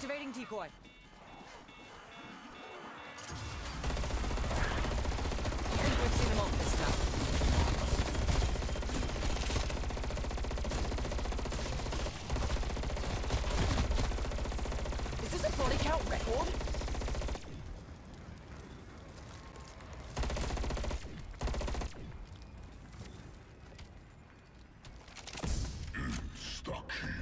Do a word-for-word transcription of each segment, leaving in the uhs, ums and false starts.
Activating decoy. I think we've seen them off this time. Is this a body count record? Stuck here.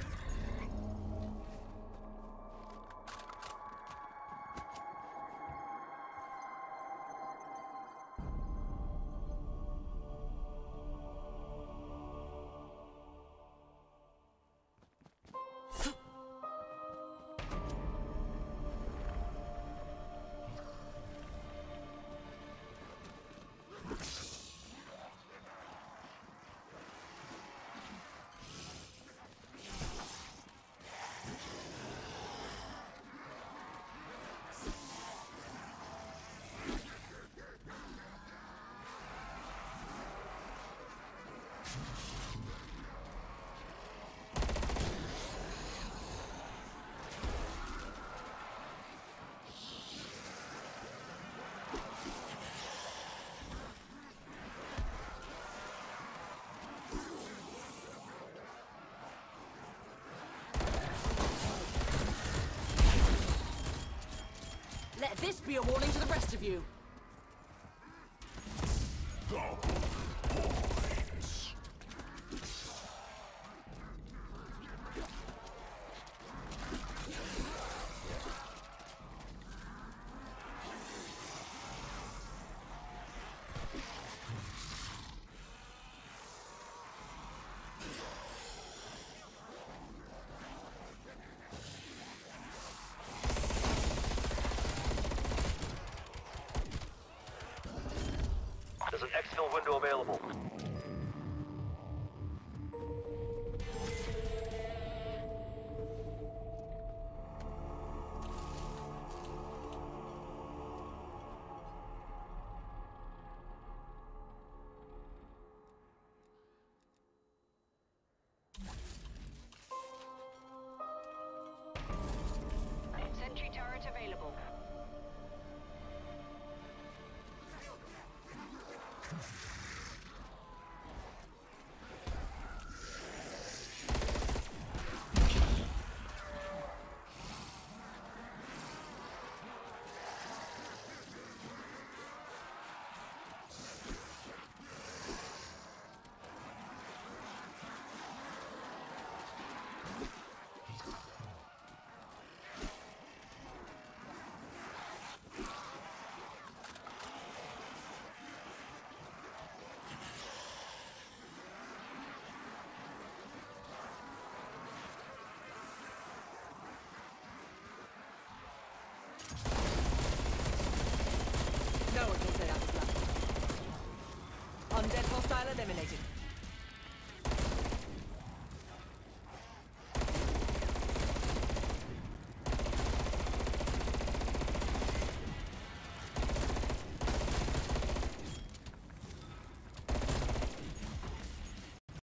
Let this be a warning to the rest of you. Double points. There's an exfil window available. Sentry turret available. No one can say I was lucky. Undead hostile eliminated.